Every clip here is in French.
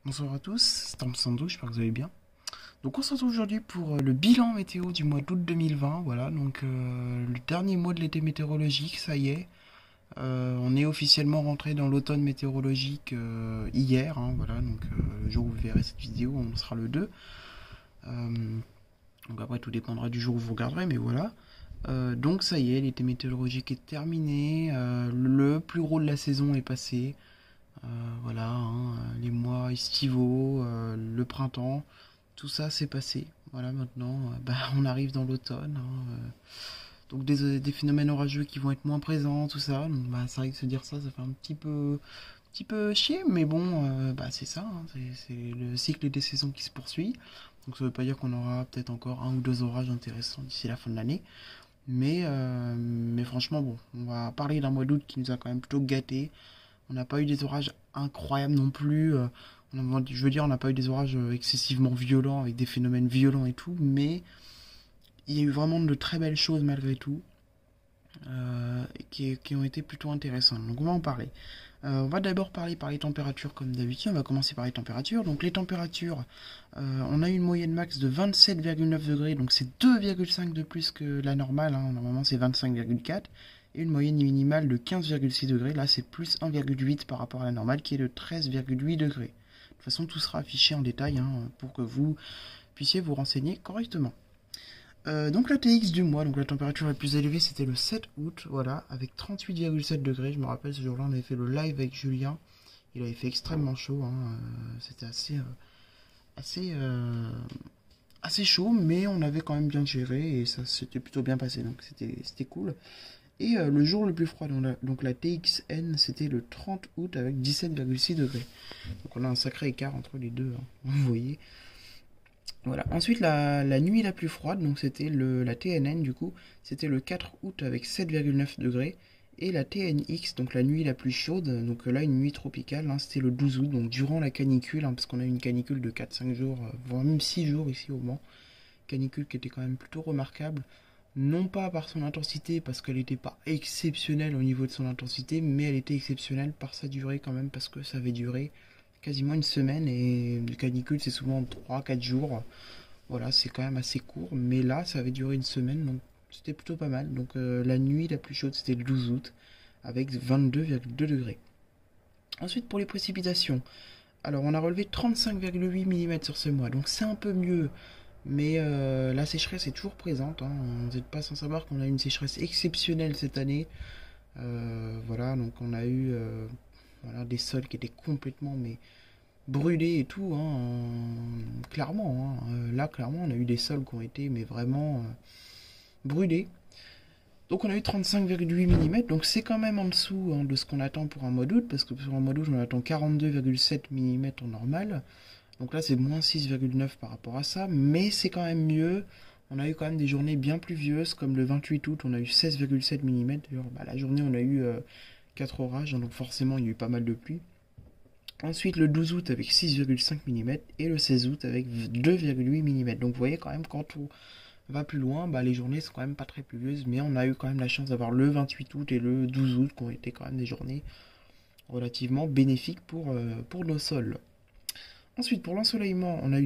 Bonsoir à tous, c'est Sando, j'espère que vous allez bien. Donc on se retrouve aujourd'hui pour le bilan météo du mois d'août 2020, voilà, donc le dernier mois de l'été météorologique, ça y est. On est officiellement rentré dans l'automne météorologique hier, hein, voilà, donc le jour où vous verrez cette vidéo, on sera le 2. Euh, donc après tout dépendra du jour où vous regarderez, mais voilà. Donc ça y est, l'été météorologique est terminé, le plus gros de la saison est passé. Voilà, hein, les mois estivaux, le printemps, tout ça s'est passé. Voilà, maintenant, on arrive dans l'automne, hein, donc des phénomènes orageux qui vont être moins présents, tout ça. Donc, c'est vrai que se dire ça, ça fait petit peu chier, mais bon, c'est ça, hein, c'est le cycle des saisons qui se poursuit. Donc ça veut pas dire qu'on aura peut-être encore un ou deux orages intéressants d'ici la fin de l'année. Mais franchement, bon, on va parler d'un mois d'août qui nous a quand même plutôt gâté. On n'a pas eu des orages incroyables non plus. Je veux dire, on n'a pas eu des orages excessivement violents, avec des phénomènes violents et tout, mais il y a eu vraiment de très belles choses malgré tout, qui ont été plutôt intéressantes. Donc on va en parler. On va d'abord parler par les températures comme d'habitude. On va commencer par les températures. Donc les températures, on a eu une moyenne max de 27,9 degrés, donc c'est 2,5 de plus que la normale, hein. Normalement c'est 25,4. Et une moyenne minimale de 15,6 degrés. Là c'est plus 1,8 par rapport à la normale qui est de 13,8 degrés. De toute façon tout sera affiché en détail, hein, pour que vous puissiez vous renseigner correctement. Donc la TX du mois, donc la température la plus élevée c'était le 7 août, voilà, avec 38,7 degrés. Je me rappelle ce jour-là on avait fait le live avec Julien, il avait fait extrêmement chaud, hein, c'était assez, assez chaud, mais on avait quand même bien géré et ça s'était plutôt bien passé, donc c'était cool. Et le jour le plus froid, donc la TXN, c'était le 30 août avec 17,6 degrés. Donc on a un sacré écart entre les deux, hein, vous voyez. Voilà. Ensuite, la nuit la plus froide, donc c'était la TNN du coup, c'était le 4 août avec 7,9 degrés. Et la TNX, donc la nuit la plus chaude, donc là une nuit tropicale, hein, c'était le 12 août, donc durant la canicule, hein, parce qu'on a eu une canicule de 4-5 jours, voire même 6 jours ici au Mans. Canicule qui était quand même plutôt remarquable, non pas par son intensité, parce qu'elle n'était pas exceptionnelle au niveau de son intensité, mais elle était exceptionnelle par sa durée quand même, parce que ça avait duré quasiment une semaine, et une canicule c'est souvent 3-4 jours. Voilà, c'est quand même assez court, mais là, ça avait duré une semaine, donc c'était plutôt pas mal. Donc la nuit la plus chaude, c'était le 12 août, avec 22,2 degrés. Ensuite, pour les précipitations, alors on a relevé 35,8 mm sur ce mois, donc c'est un peu mieux, mais la sécheresse est toujours présente, hein. Vous n'êtes pas sans savoir qu'on a eu une sécheresse exceptionnelle cette année. Voilà, donc on a eu voilà, des sols qui étaient complètement brûlés et tout, hein, clairement, hein. Là, clairement, on a eu des sols qui ont été mais vraiment brûlés. Donc on a eu 35,8 mm, donc c'est quand même en dessous, hein, de ce qu'on attend pour un mois d'août, parce que pour un mois d'août, on attend 42,7 mm en normal. Donc là, c'est moins 6,9 par rapport à ça, mais c'est quand même mieux. On a eu quand même des journées bien pluvieuses, comme le 28 août, on a eu 16,7 mm. D'ailleurs, la journée, on a eu 4 orages, hein, donc forcément, il y a eu pas mal de pluie. Ensuite, le 12 août avec 6,5 mm et le 16 août avec 2,8 mm. Donc vous voyez quand même, quand on va plus loin, les journées sont quand même pas très pluvieuses, mais on a eu quand même la chance d'avoir le 28 août et le 12 août qui ont été quand même des journées relativement bénéfiques pour nos sols. Ensuite, pour l'ensoleillement, on a eu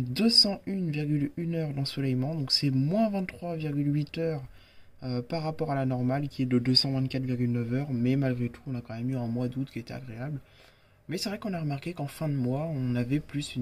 201,1 heures d'ensoleillement, donc c'est moins 23,8 heures par rapport à la normale qui est de 224,9 heures, mais malgré tout, on a quand même eu un mois d'août qui était agréable. Mais c'est vrai qu'on a remarqué qu'en fin de mois, on avait plus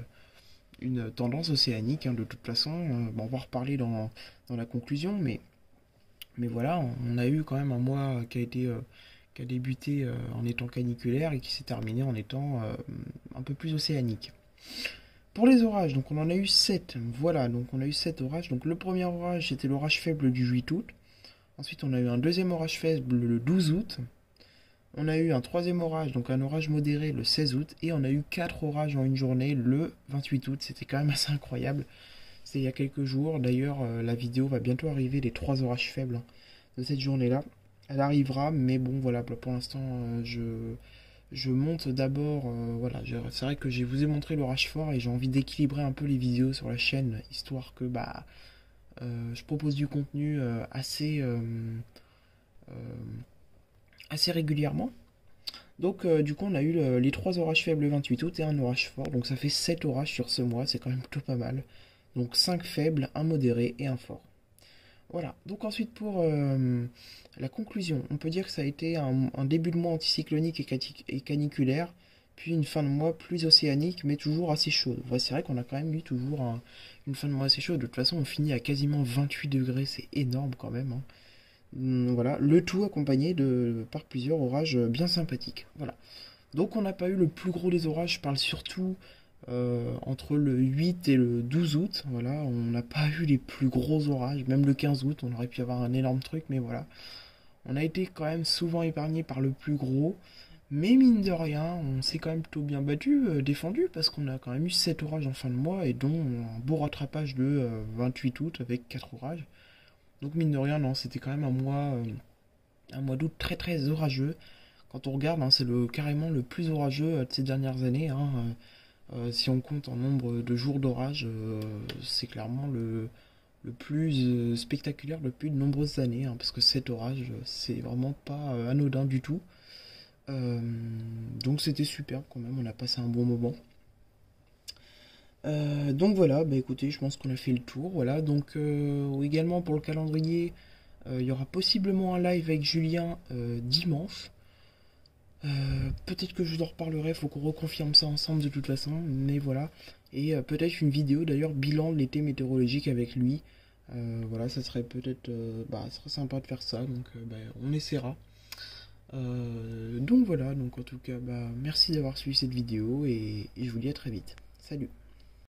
une tendance océanique, hein, de toute façon. On va en reparler dans la conclusion, mais voilà, on a eu quand même un mois qui a débuté en étant caniculaire et qui s'est terminé en étant un peu plus océanique. Pour les orages, donc on en a eu 7. Voilà, donc on a eu 7 orages. Donc le premier orage, c'était l'orage faible du 8 août. Ensuite, on a eu un deuxième orage faible le 12 août. On a eu un troisième orage, donc un orage modéré le 16 août, et on a eu 4 orages en une journée le 28 août. C'était quand même assez incroyable. C'était il y a quelques jours. D'ailleurs, la vidéo va bientôt arriver, les 3 orages faibles, hein, de cette journée-là. Elle arrivera, mais bon, voilà, pour l'instant, je monte d'abord. Voilà, c'est vrai que je vous ai montré l'orage fort et j'ai envie d'équilibrer un peu les vidéos sur la chaîne, histoire que je propose du contenu assez régulièrement. Donc du coup on a eu les 3 orages faibles le 28 août et un orage fort, donc ça fait 7 orages sur ce mois, c'est quand même plutôt pas mal. Donc 5 faibles, un modéré et un fort. Voilà, donc ensuite pour la conclusion, on peut dire que ça a été un début de mois anticyclonique et caniculaire, puis une fin de mois plus océanique, mais toujours assez chaude. Ouais, c'est vrai qu'on a quand même eu toujours une fin de mois assez chaude. De toute façon, on finit à quasiment 28 degrés, c'est énorme quand même, hein. Voilà, le tout accompagné par plusieurs orages bien sympathiques. Voilà. Donc on n'a pas eu le plus gros des orages, je parle surtout entre le 8 et le 12 août. Voilà, on n'a pas eu les plus gros orages, même le 15 août, on aurait pu avoir un énorme truc, mais voilà. On a été quand même souvent épargné par le plus gros, mais mine de rien, on s'est quand même plutôt bien battu, défendu, parce qu'on a quand même eu 7 orages en fin de mois, et dont un beau rattrapage de 28 août avec 4 orages. Donc mine de rien, non, c'était quand même un mois d'août très très orageux. Quand on regarde, hein, c'est carrément le plus orageux de ces dernières années, hein. Si on compte en nombre de jours d'orage, c'est clairement le plus spectaculaire depuis de nombreuses années, hein, parce que cet orage, c'est vraiment pas anodin du tout. Euh, donc c'était superbe quand même, on a passé un bon moment. Donc voilà, bah écoutez, je pense qu'on a fait le tour. Voilà, donc également pour le calendrier, il y aura possiblement un live avec Julien dimanche. Peut-être que je vous en reparlerai, faut qu'on reconfirme ça ensemble de toute façon, mais voilà. Et peut-être une vidéo d'ailleurs bilan de l'été météorologique avec lui. Voilà, ça serait peut-être ça serait sympa de faire ça, donc on essaiera. Donc voilà, donc en tout cas, merci d'avoir suivi cette vidéo et je vous dis à très vite. Salut!